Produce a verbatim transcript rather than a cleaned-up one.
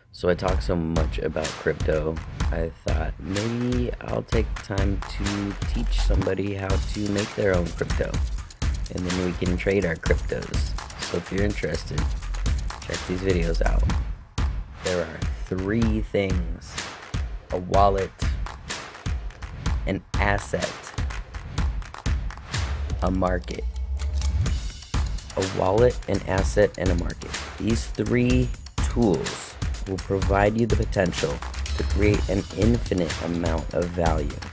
So I talk so much about crypto, I thought maybe I'll take time to teach somebody how to make their own crypto, and then we can trade our cryptos. So if you're interested, check these videos out. There are three things: a wallet, an asset, a market. A wallet, an asset, and a market. These three tools will provide you the potential to create an infinite amount of value.